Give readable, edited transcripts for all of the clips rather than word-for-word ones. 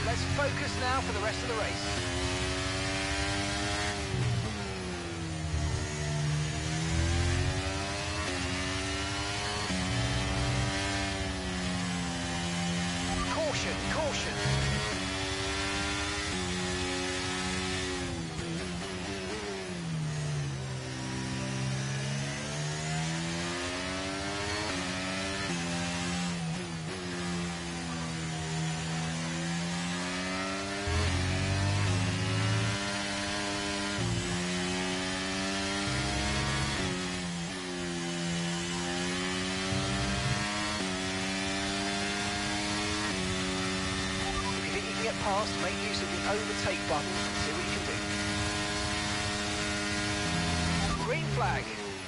let's focus now for the rest of the race. Caution, caution. Past, make use of the overtake button and see what you can do. Green flag.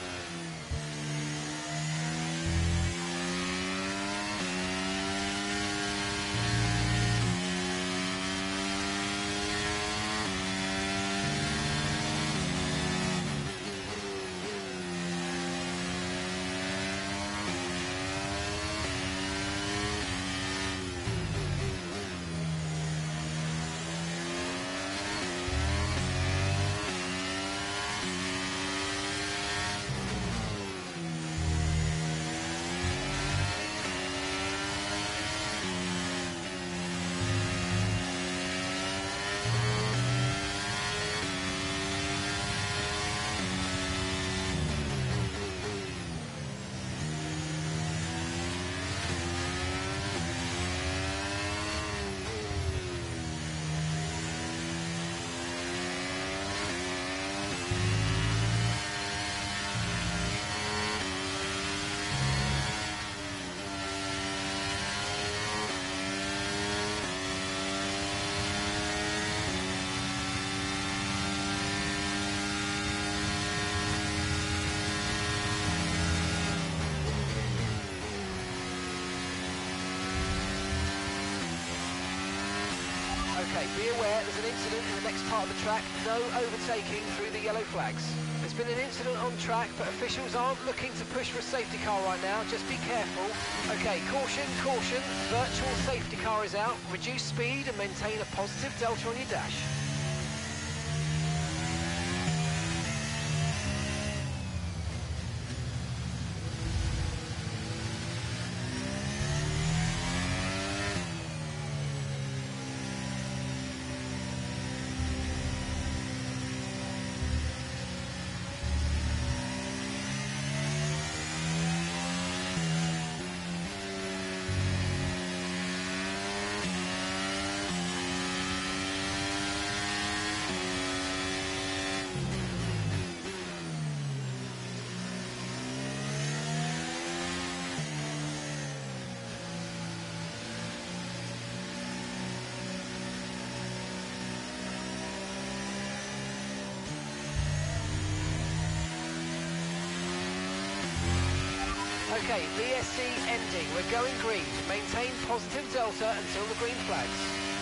Okay, be aware there's an incident in the next part of the track. No overtaking through the yellow flags. There's been an incident on track, but officials aren't looking to push for a safety car right now. Just be careful. Okay, caution, caution. Virtual safety car is out. Reduce speed and maintain a positive delta on your dash. Okay, VSC ending. We're going green. Maintain positive delta until the green flags.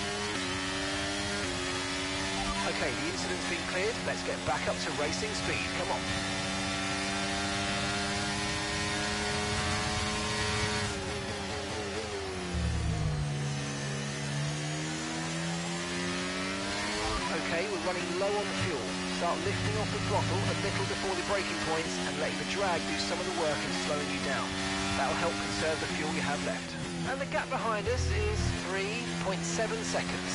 Okay, the incident's been cleared. Let's get back up to racing speed. Come on. Okay, we're running low on fuel. Start lifting off the throttle a little before the braking points and letting the drag do some of the work in slowing you down. That'll help conserve the fuel you have left. And the gap behind us is 3.7 seconds.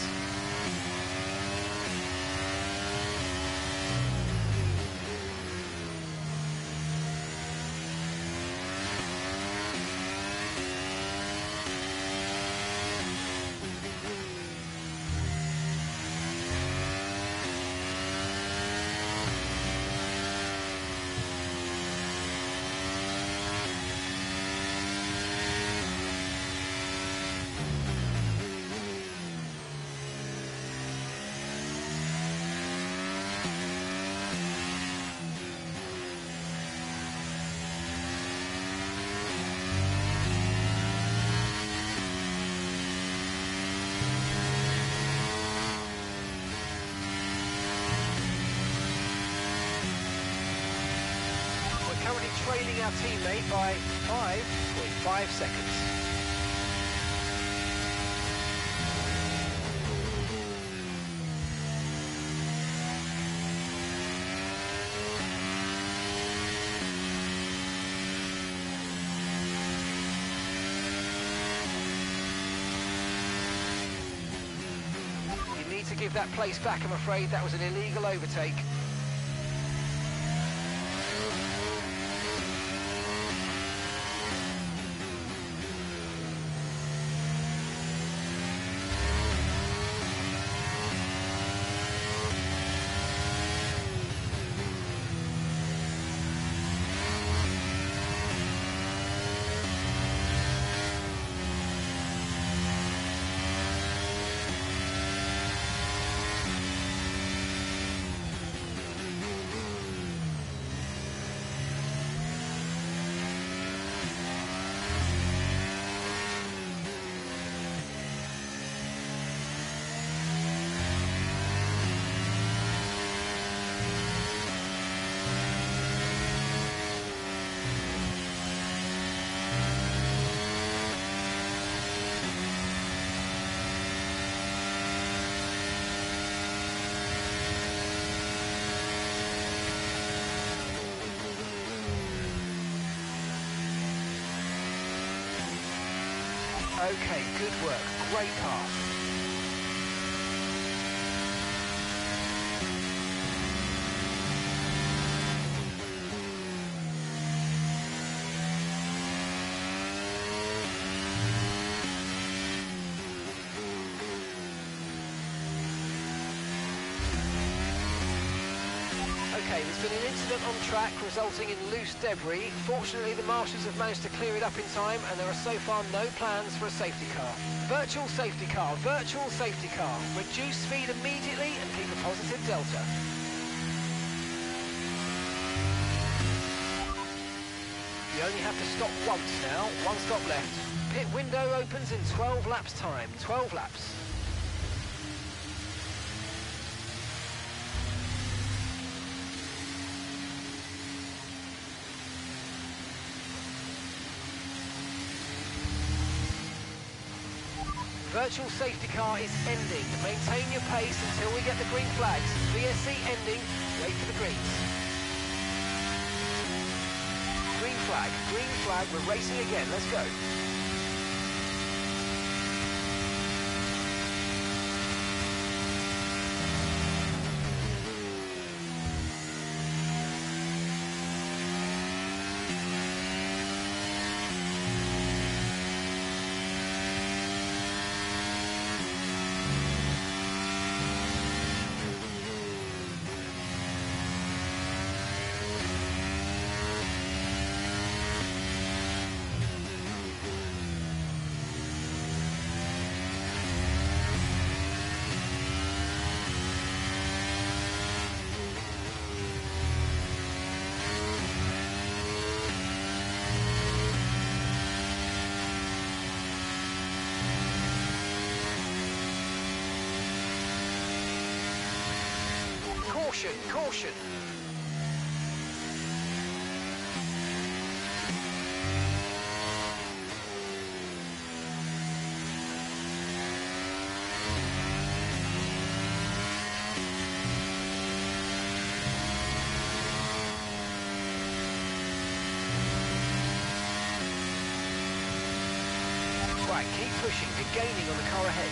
Trailing our teammate by 5.5 seconds. to give that place back, I'm afraid. That was an illegal overtake. Okay, good work. Great pass. Okay, there's been an incident on track resulting in loose debris. Fortunately, the marshals have managed to clear it up in time, and there are so far no plans for a safety car. Virtual safety car, virtual safety car. Reduce speed immediately and keep a positive delta. You only have to stop once now, one stop left. Pit window opens in 12 laps time, 12 laps. Virtual safety car is ending. Maintain your pace until we get the green flags. VSC ending. Wait for the greens. Green flag. We're racing again. Let's go. Caution. Right, keep pushing. You're gaining on the car ahead.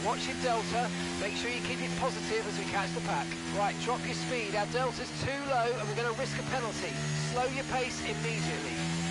Watch your delta. Make sure you keep it positive as we catch the pack. Right, drop your speed. Our delta's too low and we're going to risk a penalty. Slow your pace immediately.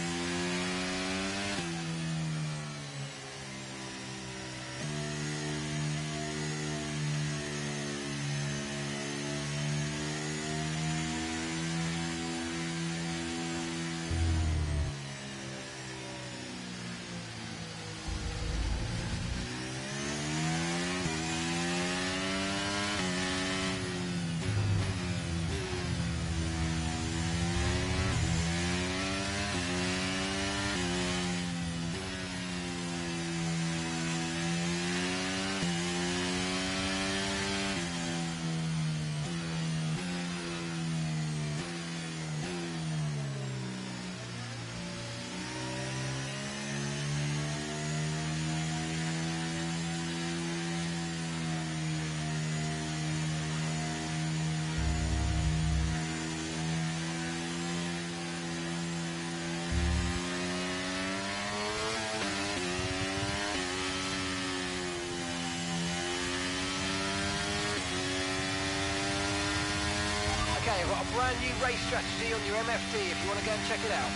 Okay, I've got a brand new race strategy on your MFD if you want to go and check it out.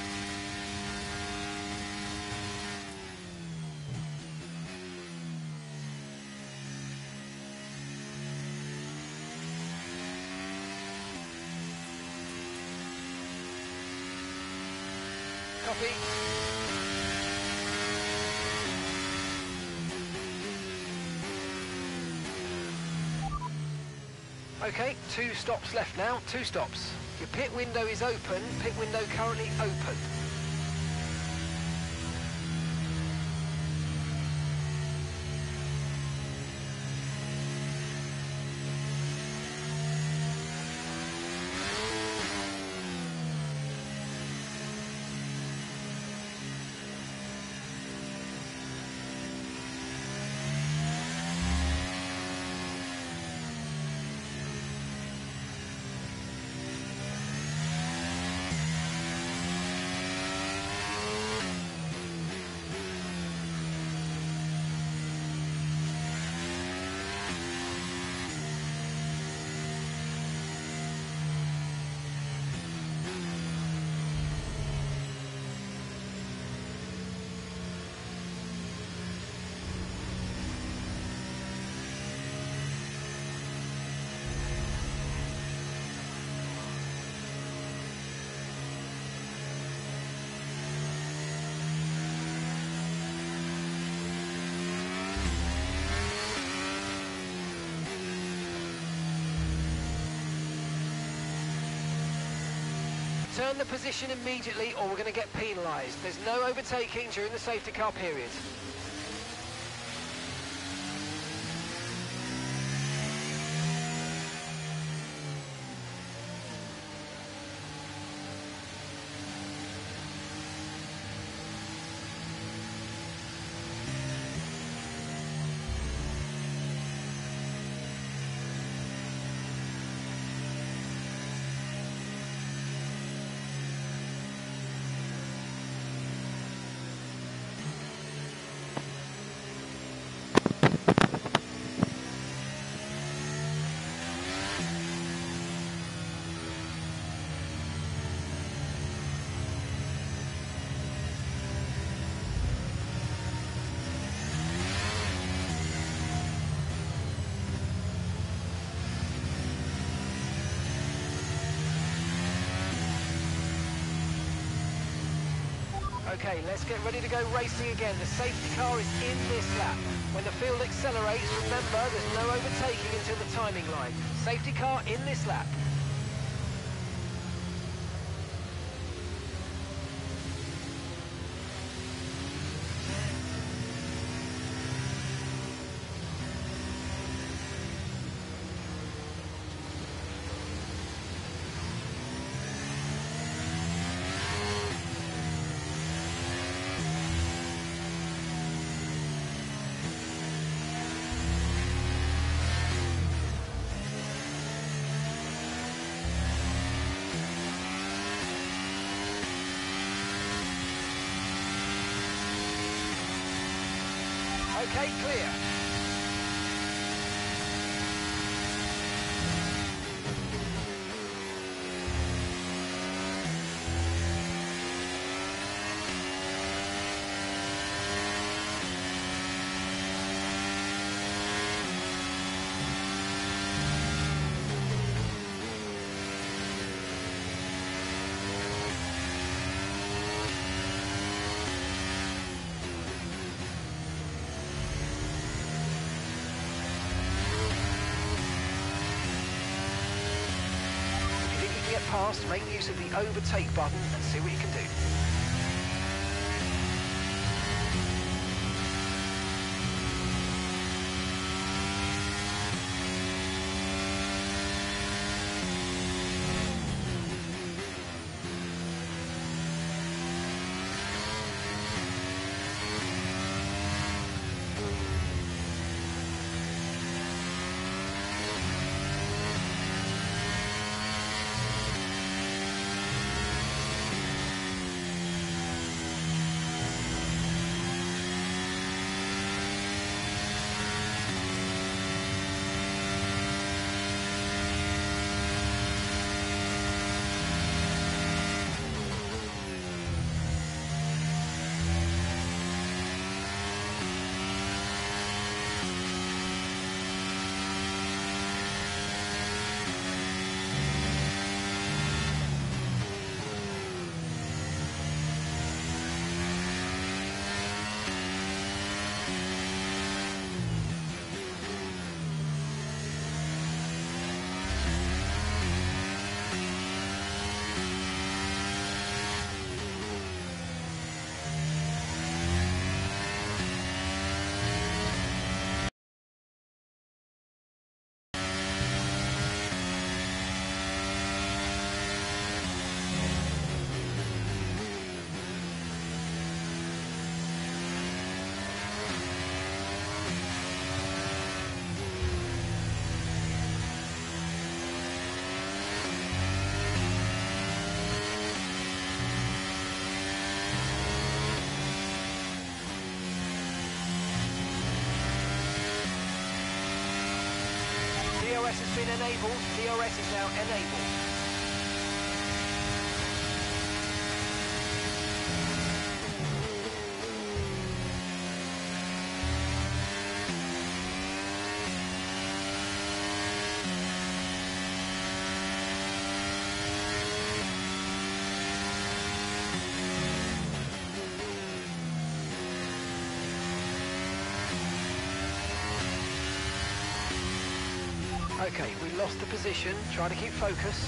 Copy. Okay, 2 stops left now, 2 stops. Your pit window is open, pit window currently open. Turn the position immediately or we're going to get penalised. There's no overtaking during the safety car period. Okay, let's get ready to go racing again. The safety car is in this lap. When the field accelerates, remember there's no overtaking until the timing line. Safety car in this lap. Okay, clear. past, make use of the overtake button and see what you can do. DRS has been enabled. DRS is now enabled. Okay, we lost the position. Try to keep focus.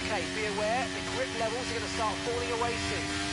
Okay, be aware, the grip levels are going to start falling away soon.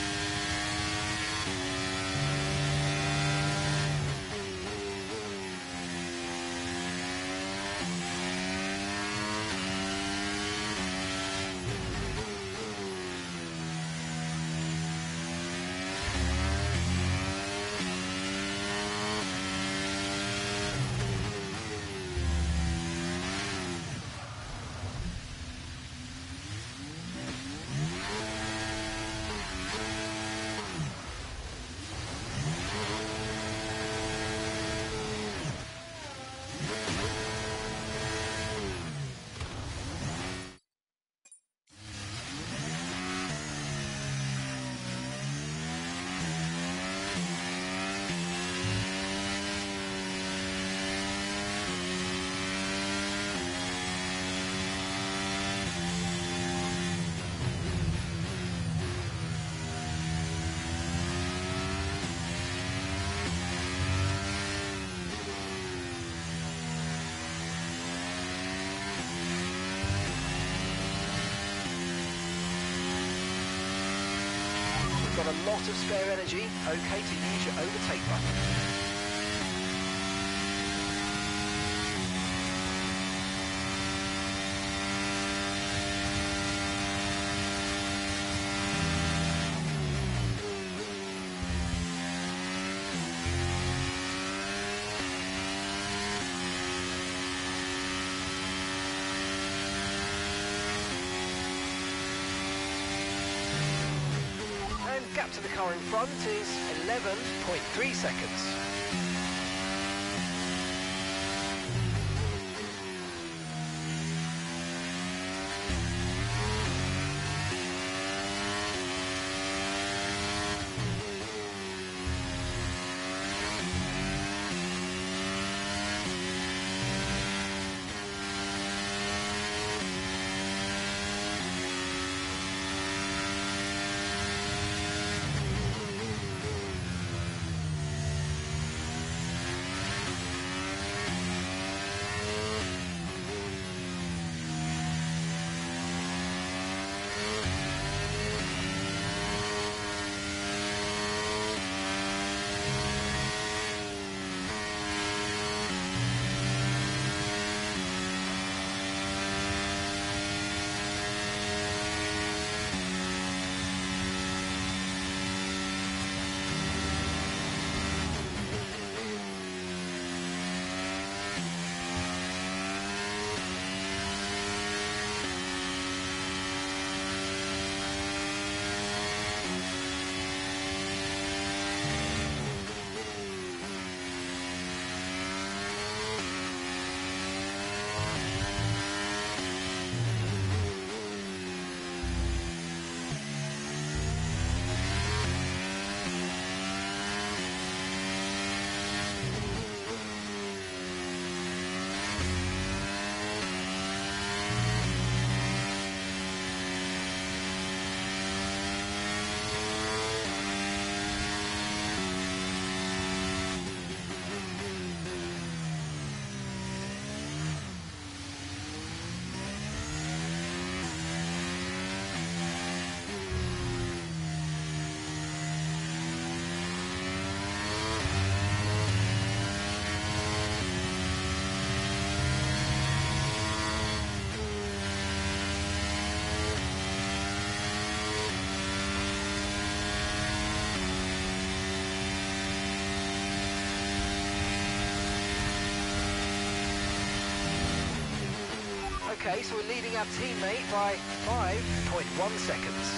Got a lot of spare energy, okay to use your overtake button. Gap to the car in front is 11.3 seconds. Okay, so we're leading our teammate by 5.1 seconds.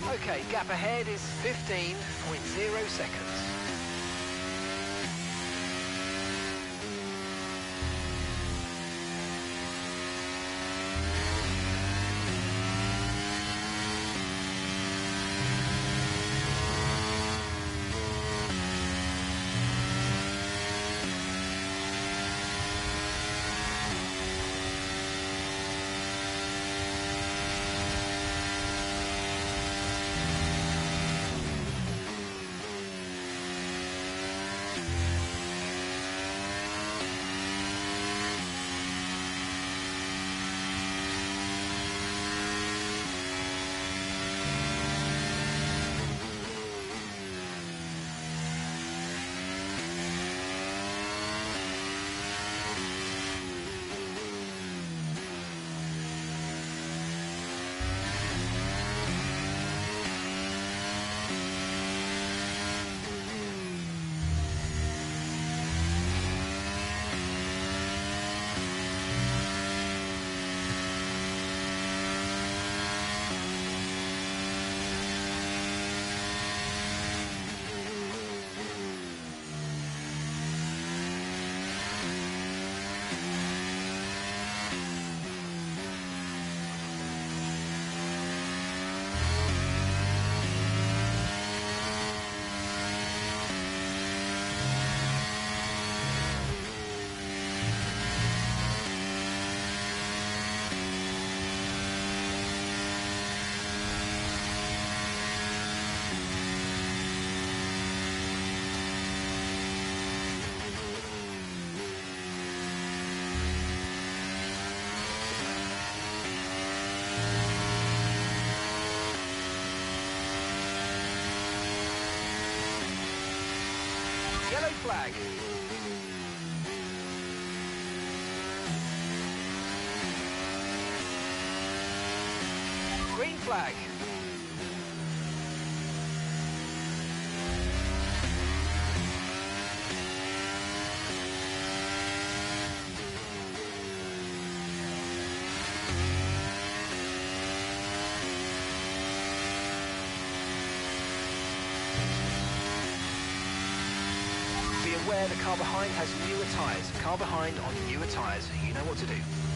Okay, gap ahead is 15.0 seconds. Yellow flag. Green flag. Be aware the car behind has newer tyres. Car behind on newer tyres. You know what to do.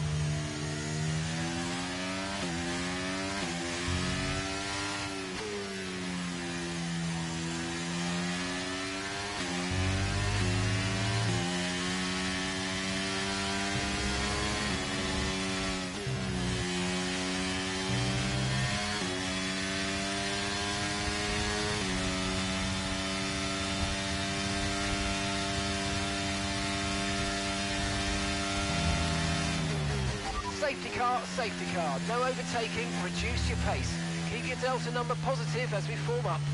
Safety car, no overtaking, reduce your pace. Keep your delta number positive as we form up.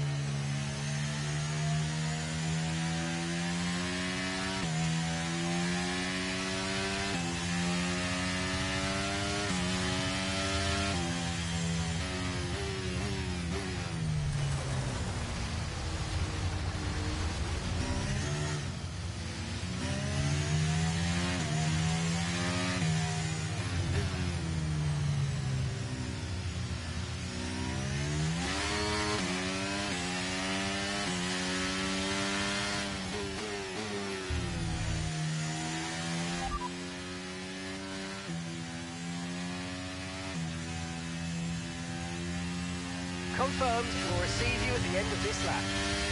Confirmed, we'll receive you at the end of this lap.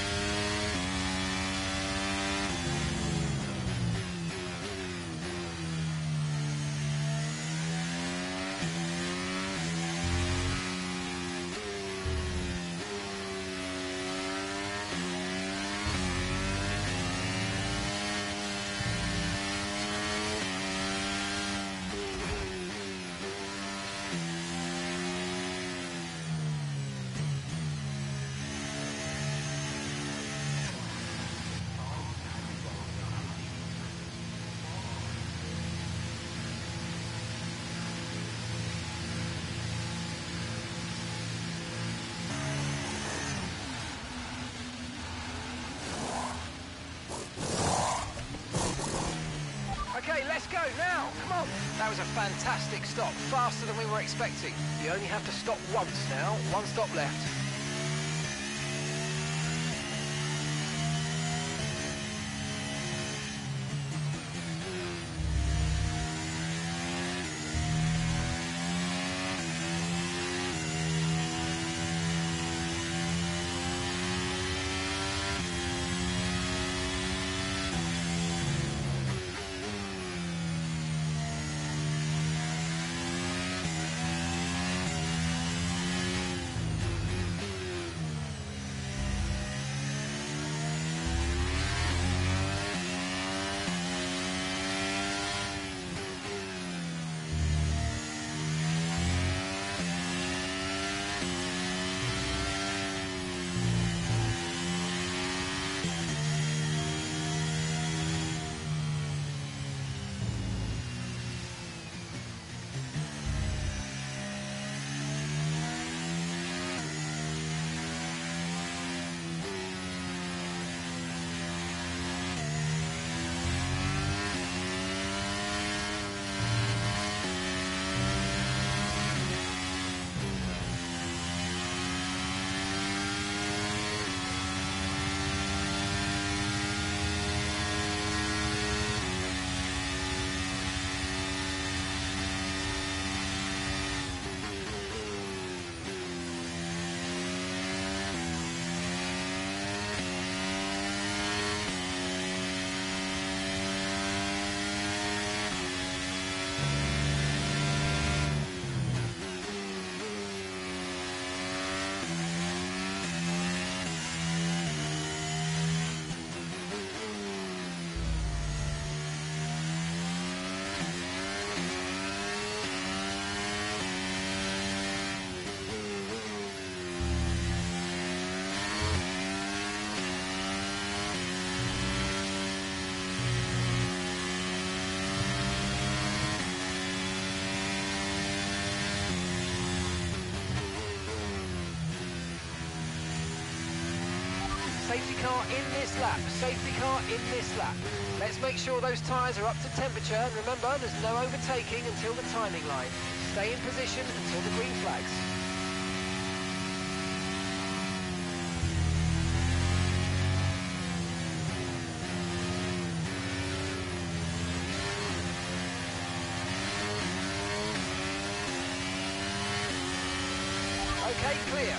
Okay, let's go now. Come on. That was a fantastic stop, faster than we were expecting. You only have to stop once now. One stop left. safety car in this lap. Safety car in this lap. Let's make sure those tyres are up to temperature. And remember, there's no overtaking until the timing line. Stay in position until the green flags. Okay, clear.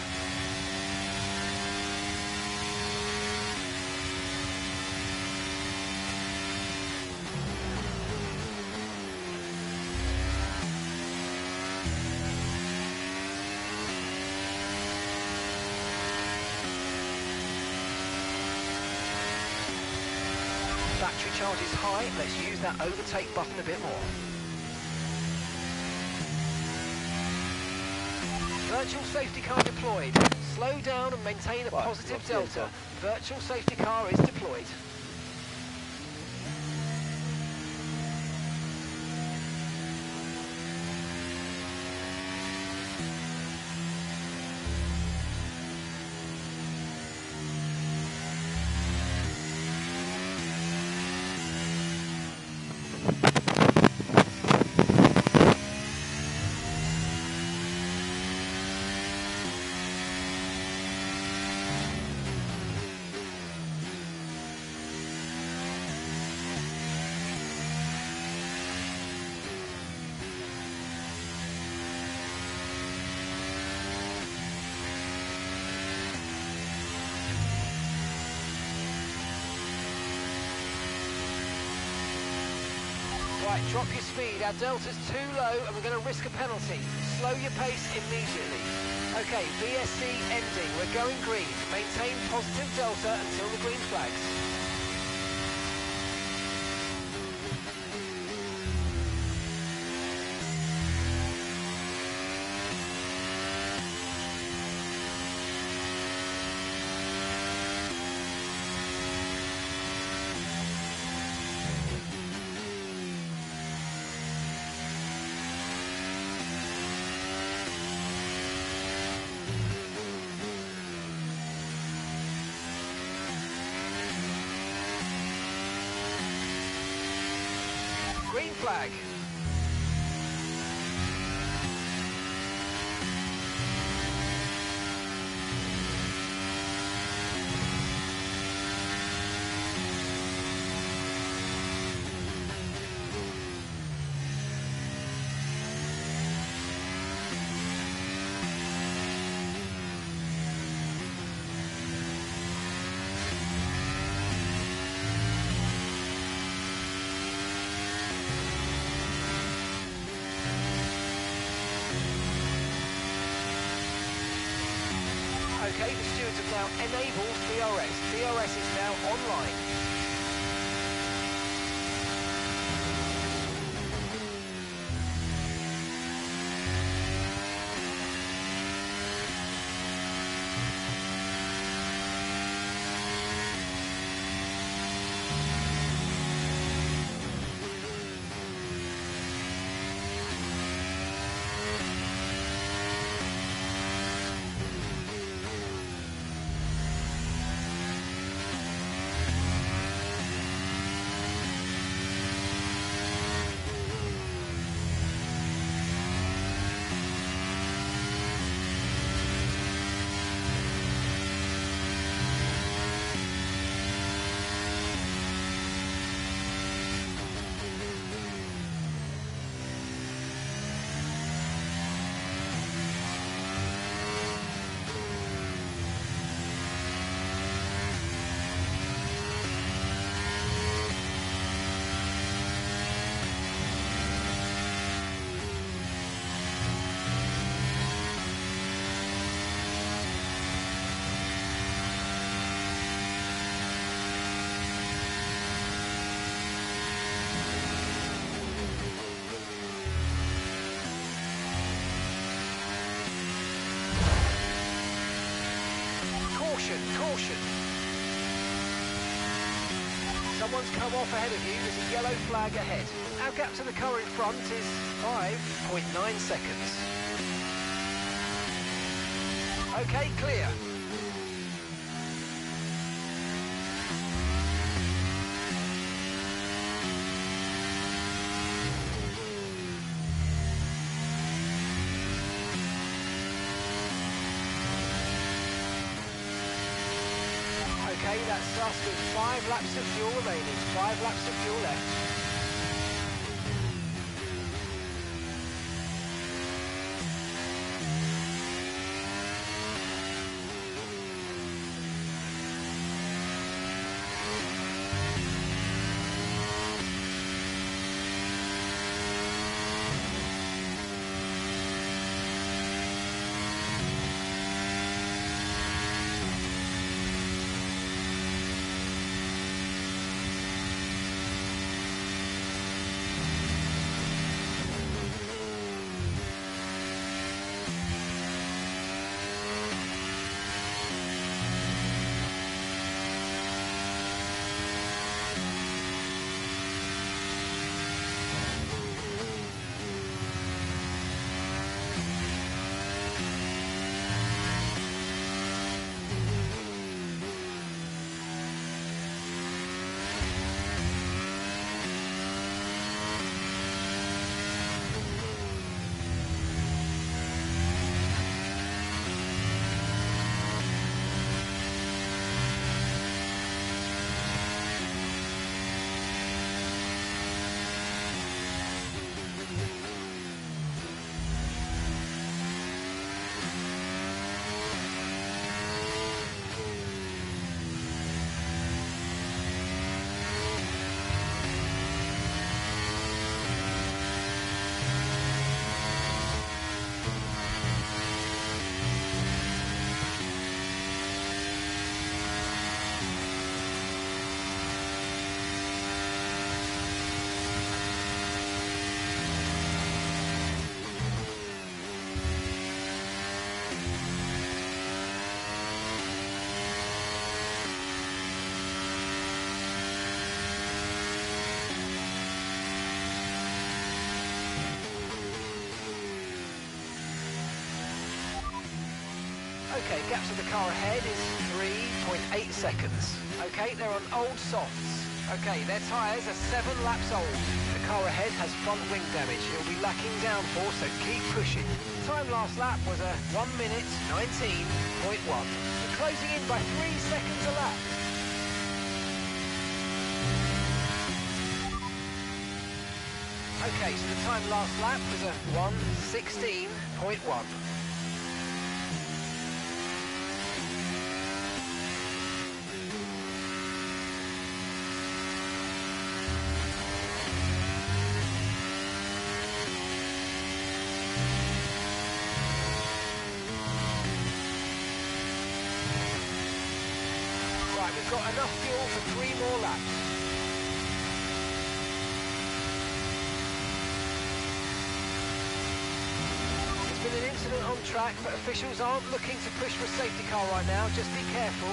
Battery charge is high. Let's use that overtake button a bit more. Virtual safety car deployed. Slow down and maintain a positive delta. Virtual safety car is deployed. Right, drop your speed. Our delta's too low and we're going to risk a penalty. Slow your pace immediately. Okay, VSC ending. We're going green. Maintain positive delta until the green flags. Green flag. Okay, the stewards have now enabled DRS. DRS is now online. Caution. Someone's come off ahead of you. There's a yellow flag ahead. Our gap to the car in front is 5.9 seconds. Okay, clear. Okay, that's us with 5 laps of fuel remaining. 5 laps of fuel left. Okay, gap to the car ahead is 3.8 seconds. Okay, they're on old softs. Okay, their tyres are 7 laps old. The car ahead has front wing damage. He'll be lacking downforce, so keep pushing. Time last lap was a 1 minute 19.1. We're closing in by 3 seconds a lap. Okay, so the time last lap was a 1:16.1. Right, we've got enough fuel for 3 more laps. There's been an incident on track, but officials aren't looking to push for a safety car right now. Just be careful.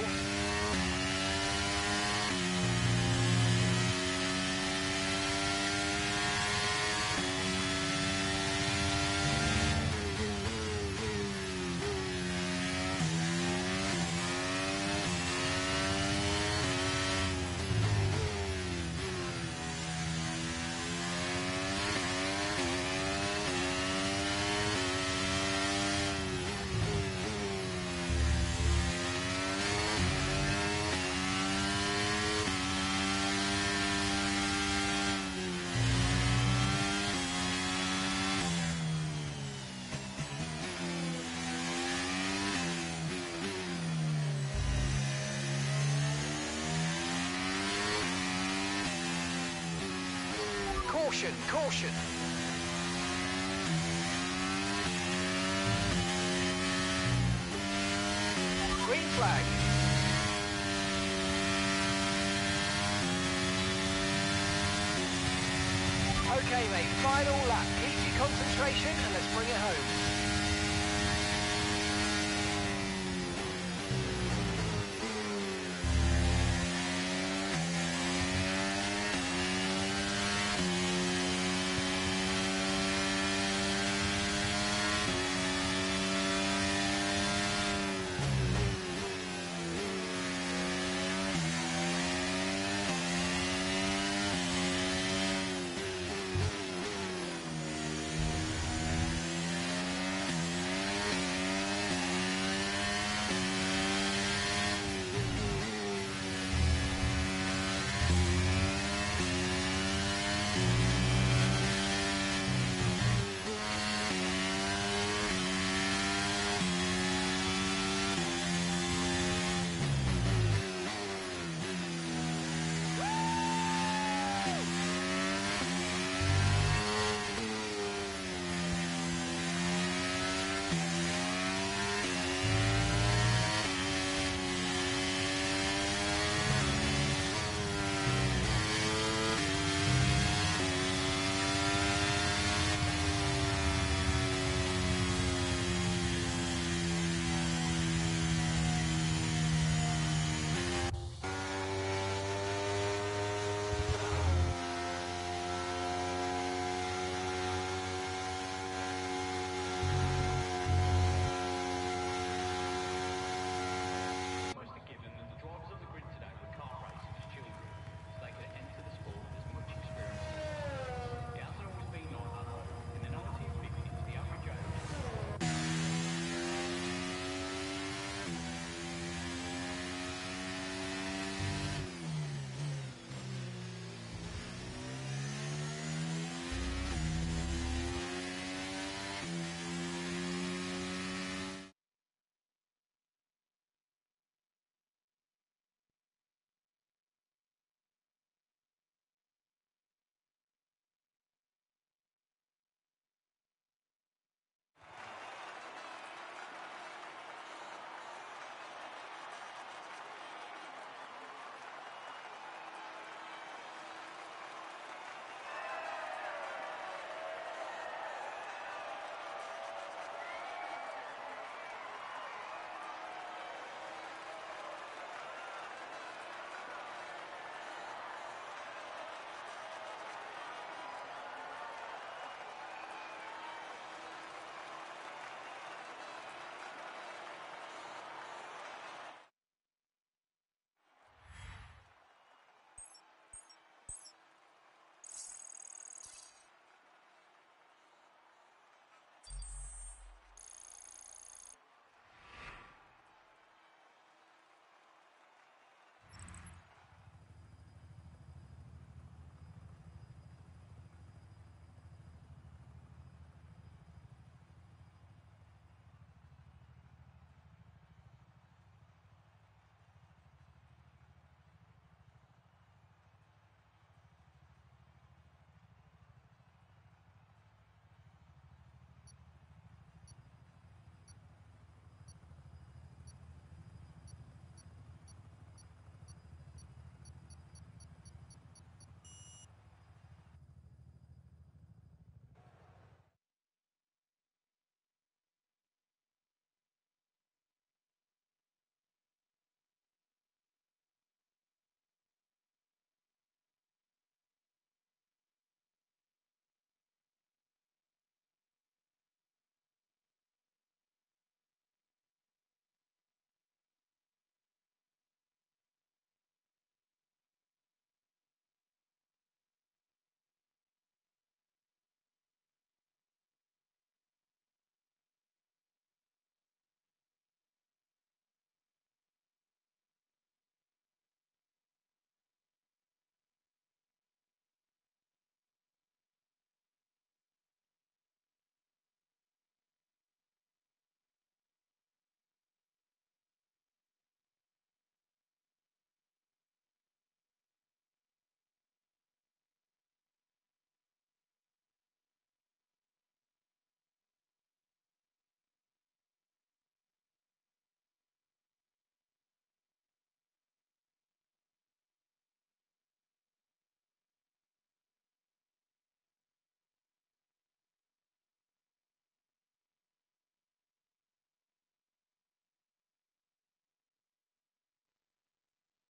Caution, caution. Green flag. Okay, mate, final lap. Keep your concentration and let's bring it home.